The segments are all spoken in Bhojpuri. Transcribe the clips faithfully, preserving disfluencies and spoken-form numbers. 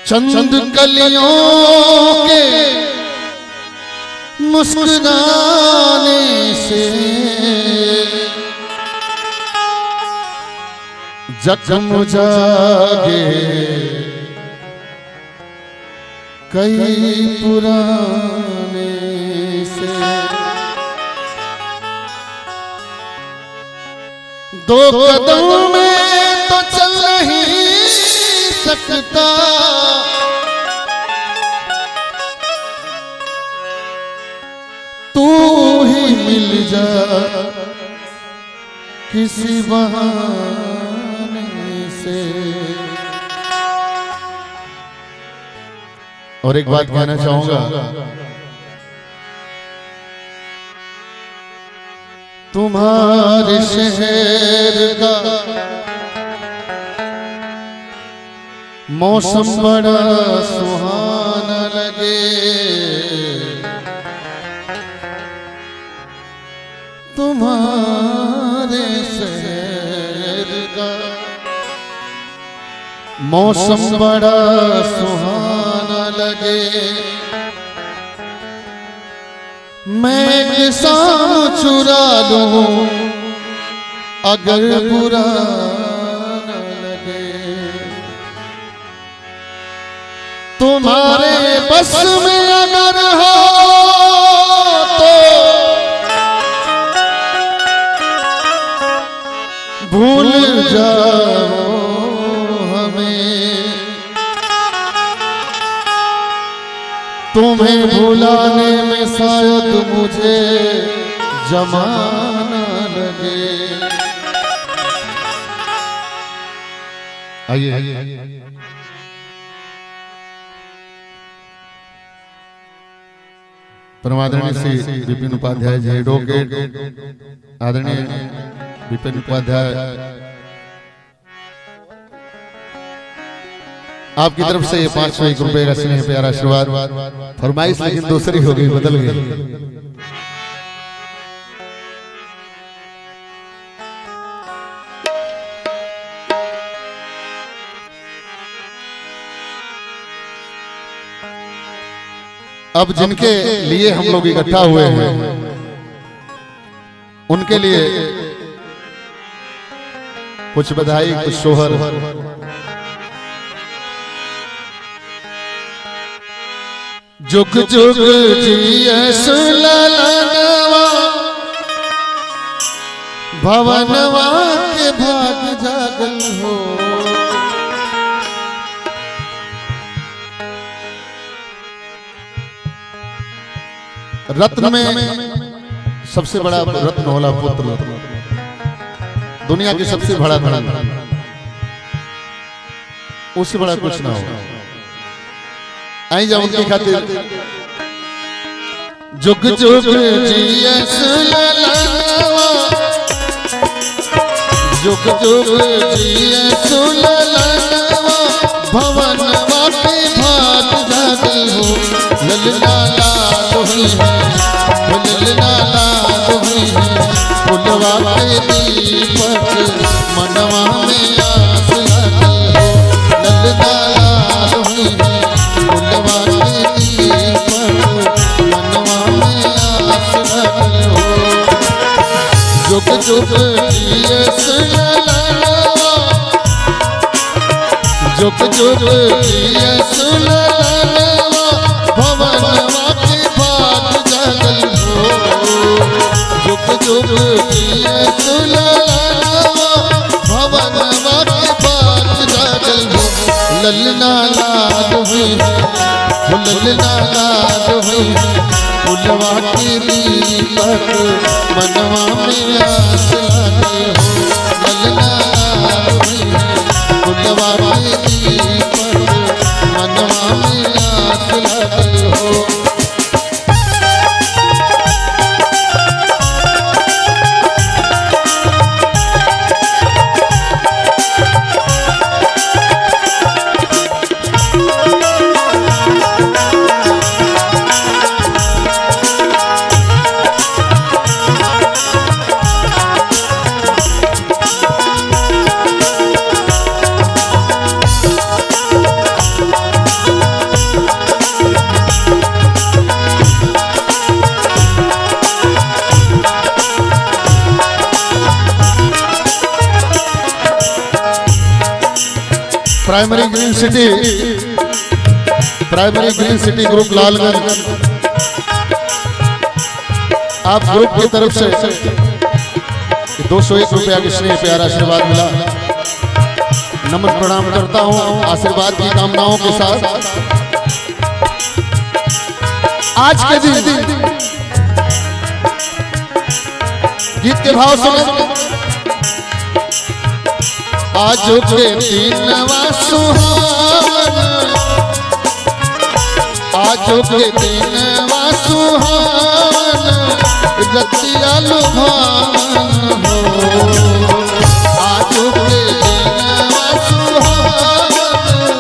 चंद कलियों के मुस्कुराने से जख्म जागे कई पुराने से। दो कदम में तो चल नहीं सकता, तू ही मिल जा किसी बहाने से। और एक बात कहना चाहूंगा, तुम्हारे शहर का मौसम बड़ा सुहाना लगे, तुम्हारे शहर का मौसम बड़ा सुहाना लगे। मैं एक शाम चुरा लूं अगर बुरा न लगे, तुम्हारे बस में अगर हो तो भूल जाओ हमें, तुम्हें भुलाने में शायद मुझे जमाना लगे। आइए आइए परमादरणीय श्री विपिन उपाध्याय जी एडवोकेट, आदरणीय विपिन उपाध्याय, आपकी तरफ से ये पांच सौ एक रुपए का स्नेह प्यारा आशीर्वाद। फरमाइश लेकिन दूसरी हो गई, बदल गई। अब जिनके लिए हम लोग इकट्ठा हुए हैं उनके लिए कुछ बधाई, कुछ सोहर। जुग जुग जिए सुललनवा, भवनवा के भाग जागल हो। रत्न में सबसे बड़ा रत्न होला पुत्र, दुनिया की सबसे बड़ा धन, उससे बड़ा कुछ ना हो। आई जाओ उनकी खातिर। जुग जुग जिए सुललनवा, जुग जुग जिए सुललनवा, भवनवा के भाग जागल हो। ललना दोही है, ललना दोही है, फुलवा के दीपक मनवा में आस लगल हो। ललना दोही है, फुलवा के दीपक मनवा में आस लगल हो। जुग जुग जिए सुललनवा, जुग जुग जिए सुललनवा, भवनवा के भाग जागल हो। जुग जुग जिए सुललनवा, भवनवा के भाग जागल हो। ललना दोही है, ललना दोही है, फुलवा के दीपक मनवा में आस लगल हो। ललना दोही है, फुलवा के दीपक मनवा में आस लगल हो। Primary green city primary green city group Lalganj, आप ग्रुप की तरफ से दो सौ एक रुपया की स्नेह प्यार आशीर्वाद मिला। नमन प्रणाम करता हूं आशीर्वाद की कामनाओं के साथ। आज के दिन गीत के भाव सुनो। आज के दिनवा सुहावन, आज के दिनवा सुहावन, रतिया लुभावन हो। आज के दिनवा सुहावन,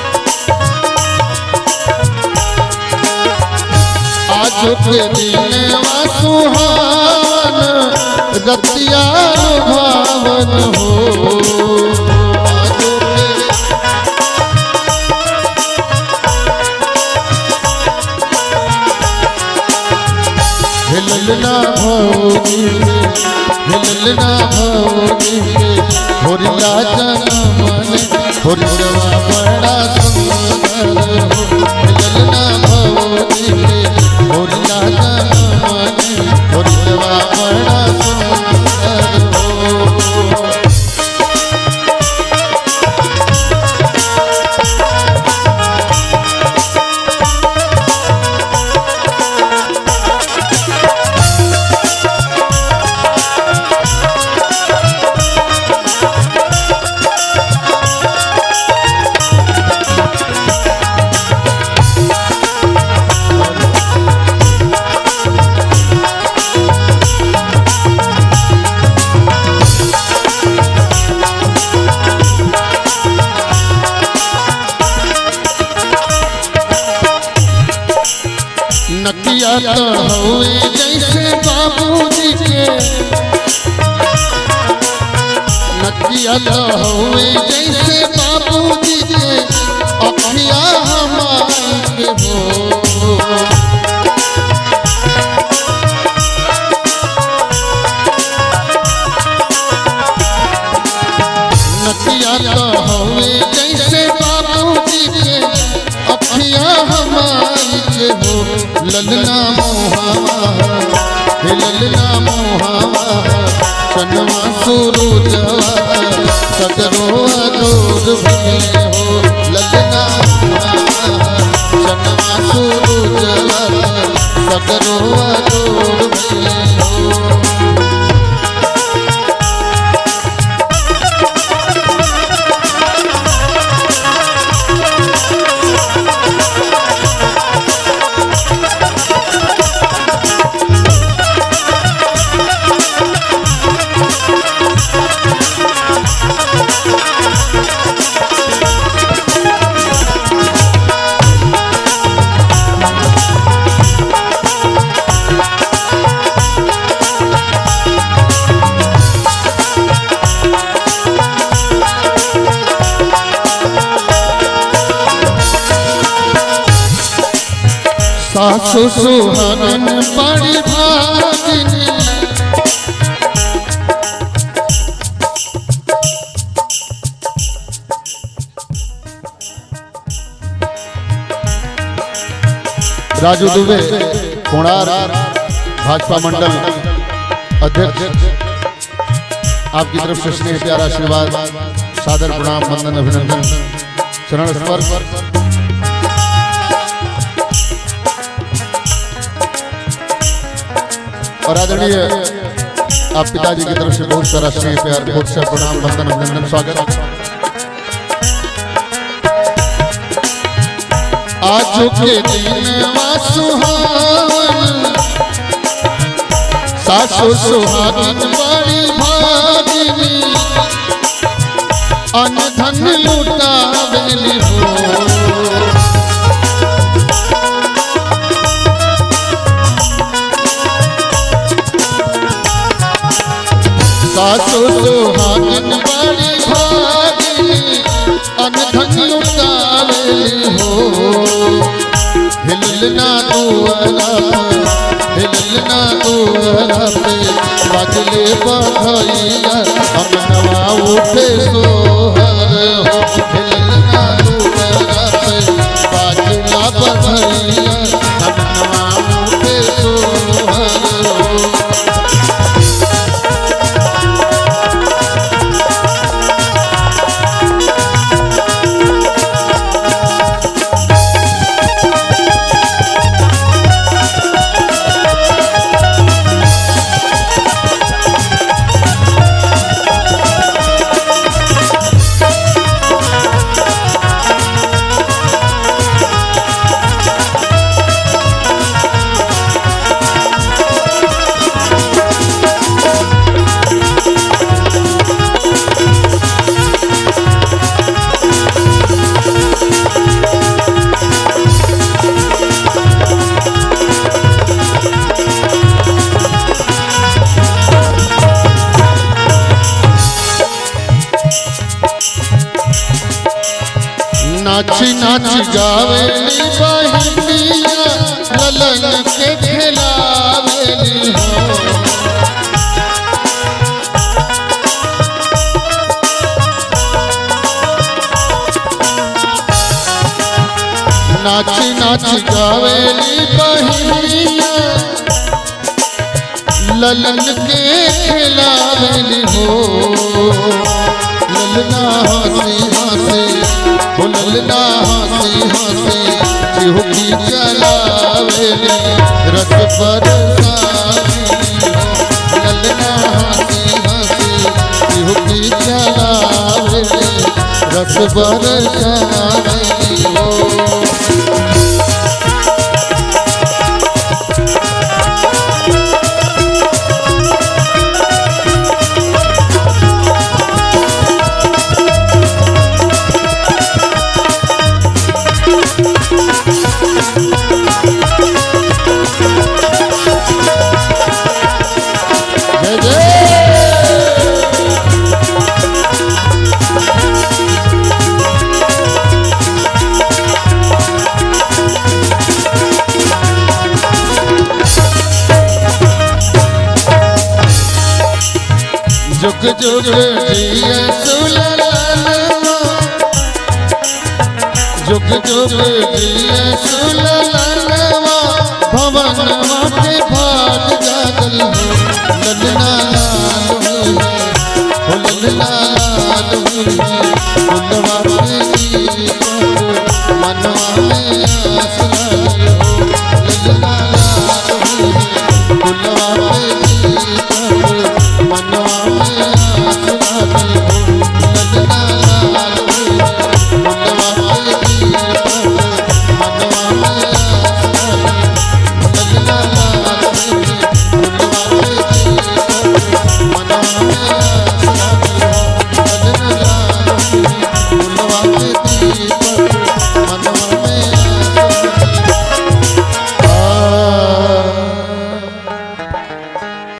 आज के दिनवा सुहावन, रतिया लुभावन हो। हिलना भौजी हिलना भौजी होरिला जनमन होरिलवा बड़ा सुंदर हो। हिलना भौजी होरिला जनमन होरिलवा बड़ा सुंदर हो। नकिया तो हुए जैसे बाबूजी के, नकिया तो हुए जैसे बाबूजी के, अखिया हमारी के हो। नकिया तो हुए जैसे बाबूजी के, अखिया हमारी के हो। ललना मोहावा हे ललना मोहावा, सनवा सूरजवा सगरो अजोर भइले हो। ललना मोहावा सनवा सूरजवा सगरो अजोर भइले हो। सासु सुहागन बड़ी भागिनी, राजू दुबे कोणार भाजपा मंडल अध्यक्ष, आपकी तरफ से स्नेह प्यारा आशीर्वाद सादर प्रणाम वंदन अभिनंदन चरण स्पर्श। और आदरणीय आप पिताजी की तरफ से बहुत सारा स्नेह प्यार बहुत सा प्रणाम वंदन अभिनंदन स्वागत। आज के दिनवा सुहावन, सासु सुहागिन बड़ी भागिनी, अन्न धन लुटावेली हो। सासु सुहागिन बड़ी भागिनी, अन्न धन लुटावेली हो। हिलना दुआरा हिलना दुआरा पे बजले बधैया, अमनवा उठे सोहर हो। नाची नाची गावेली बहिनिया ललन के खिलावेली हो। नाची नाची गावेली बहिनिया ललन के खिलावेली हो। ललना हंसी हंसी हो ललना हंसी हंसी चिहुकी चलावेली रस बरसावेली हो। ललना हंसी हंसी चिहुकी चलावेली रस बरसावेली हो। जुग जुग जिए सुललालवा जुग जुग जिए सुललालवा